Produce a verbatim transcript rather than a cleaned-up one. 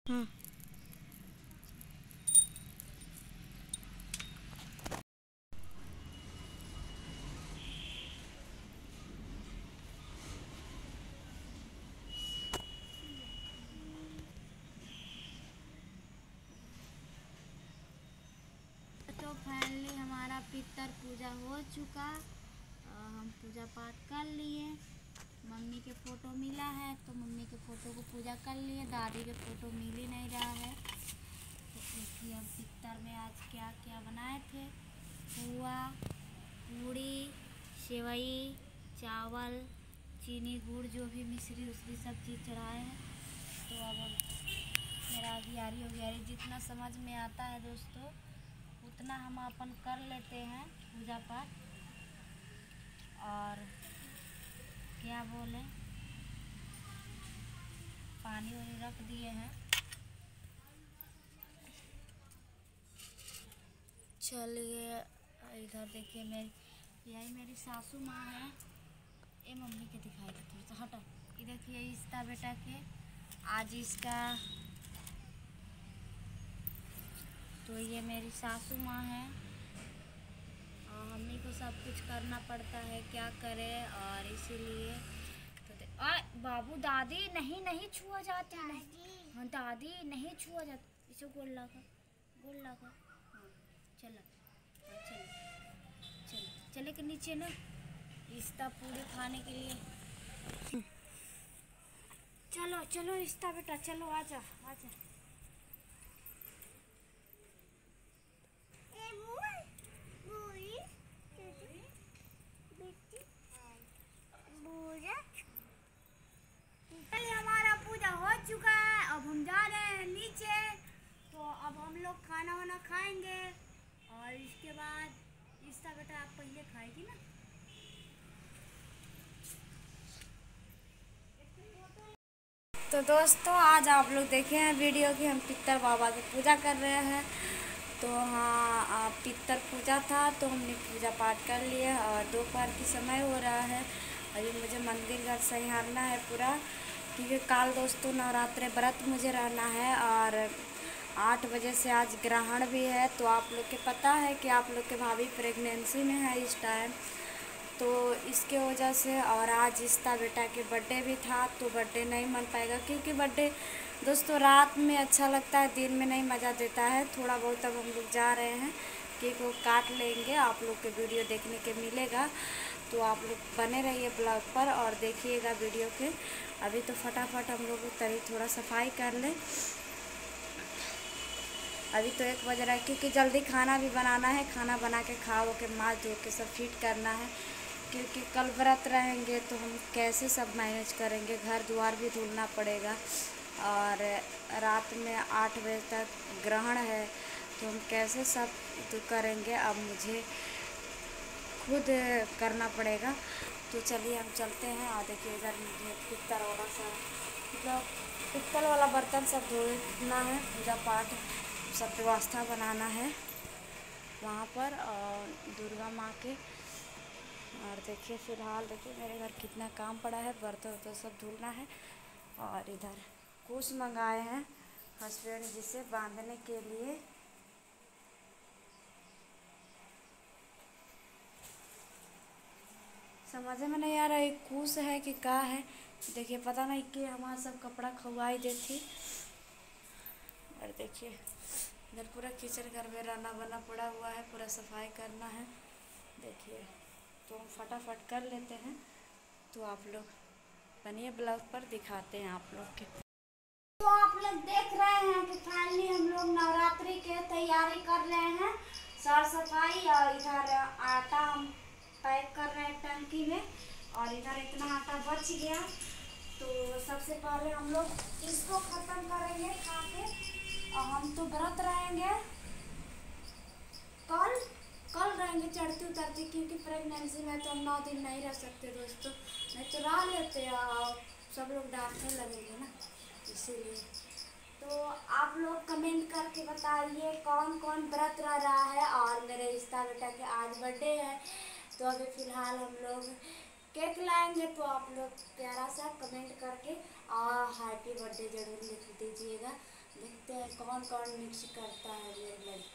हाँ। तो फाइनली हमारा पितर पूजा हो चुका। हम पूजा पाठ कर लिए। मम्मी के फ़ोटो मिला है तो मम्मी के फ़ोटो को पूजा कर लिए। दादी के फ़ोटो मिल ही नहीं रहा है। तो देखिए हम पितर में आज क्या क्या बनाए थे। पुआ, पूड़ी, सेवई, चावल, चीनी गुड़ जो भी मिश्री उश्री सब चीज़ चढ़ाए हैं। तो अब हम मेरा अगियारी उगियारी जितना समझ में आता है दोस्तों उतना हम अपन कर लेते हैं पूजा पाठ। और क्या बोले, पानी वानी रख दिए हैं। चलिए इधर देखिए, मेरी यही मेरी सासू माँ है। ये मम्मी के दिखाई देती है तो हटो। ये देखिए इसका बेटा के आज इसका, तो ये मेरी सासू माँ है। और मम्मी को सब कुछ करना पड़ता है, क्या करे। और इसीलिए तो आ, बाबू दादी नहीं नहीं छुआ जाती नहीं। हाँ दादी नहीं छुआ जाती। इसे गोल लगा गोल लगा। हाँ चलो हाँ चलो चलो चले के नीचे ना रिश्ता पूरे खाने के लिए। चलो चलो रिश्ता बेटा चलो आजा आजा। हमारा पूजा हो चुका है। अब हम जा रहे हैं नीचे। तो अब हम लोग खाना वाना खाएंगे और इसके बाद इसका बेटा आप पहले खाएगी ना। तो दोस्तों आज आप लोग देखे हैं वीडियो की हम पितर बाबा की पूजा कर रहे हैं। तो हाँ पितर पूजा था तो हमने पूजा पाठ कर लिया और दोपहर की समय हो रहा है। अभी मुझे मंदिर घर संभालना है पूरा, क्योंकि कल दोस्तों नवरात्रि व्रत मुझे रहना है। और आठ बजे से आज ग्रहण भी है। तो आप लोग के पता है कि आप लोग के भाभी प्रेगनेंसी में है इस टाइम, तो इसके वजह से। और आज इसका बेटा के बर्थडे भी था तो बर्थडे नहीं मन पाएगा, क्योंकि बर्थडे दोस्तों रात में अच्छा लगता है, दिन में नहीं मज़ा देता है। थोड़ा बहुत अब हम लोग जा रहे हैं, केक को काट लेंगे, आप लोग के वीडियो देखने के मिलेगा। तो आप लोग बने रहिए ब्लॉग पर और देखिएगा वीडियो के। अभी तो फटाफट हम लोग तरी थोड़ा सफाई कर लें। अभी तो एक बज रहा है, क्योंकि जल्दी खाना भी बनाना है। खाना बना के खा वो के माँ धो के सब फिट करना है, क्योंकि कल व्रत रहेंगे तो हम कैसे सब मैनेज करेंगे। घर द्वार भी धुलना पड़ेगा और रात में आठ बजे तक ग्रहण है तो हम कैसे सब तो करेंगे। अब मुझे खुद करना पड़ेगा। तो चलिए हम चलते हैं। और देखिए इधर मुझे पित्तल वाला सा मतलब पित्तल वाला बर्तन सब धोना है, पूजा पाठ सब व्यवस्था बनाना है वहाँ पर और दुर्गा माँ के। और देखिए फ़िलहाल देखिए मेरे घर कितना काम पड़ा है, बर्तन वर्तन सब धुलना है। और इधर कुछ मंगाए हैं हस्बैंड जी से बांधने के लिए। समझ में नहीं आ रहा है कुछ है कि क्या है। देखिए पता नहीं कि हमारा सब कपड़ा खवाई देती। और देखिए इधर पूरा किचन घर में रहना बना पड़ा हुआ है, पूरा सफाई करना है। देखिए तो हम फटाफट कर लेते हैं। तो आप लोग बनिए ब्लॉग पर, दिखाते हैं आप लोग के। तो आप लोग देख रहे हैं कि फाइनली हम लोग नवरात्रि के तैयारी कर रहे हैं, साफ सफाई। और इधर आटा हम पैक कर रहे हैं टंकी में। और इधर इतना आटा बच गया तो सबसे पहले हम लोग इसको ख़त्म करेंगे खा के। और हम तो व्रत रहेंगे कल कल रहेंगे चढ़ती उतरती, क्योंकि प्रेगनेंसी में तो हम नौ दिन नहीं रह सकते दोस्तों, नहीं तो रह लेते और सब लोग डांटने लगेंगे ना, इसीलिए। तो आप लोग कमेंट करके बताइए कौन कौन व्रत रह रहा है। और मेरे रिश्ता बेटा के आज बर्थडे है तो अभी फ़िलहाल हम लोग केक लाएंगे। तो आप लोग प्यारा सा कमेंट करके और हैप्पी बर्थडे ज़रूर लिख दीजिएगा। कौन कौन मिक्स करता है ये लड़की।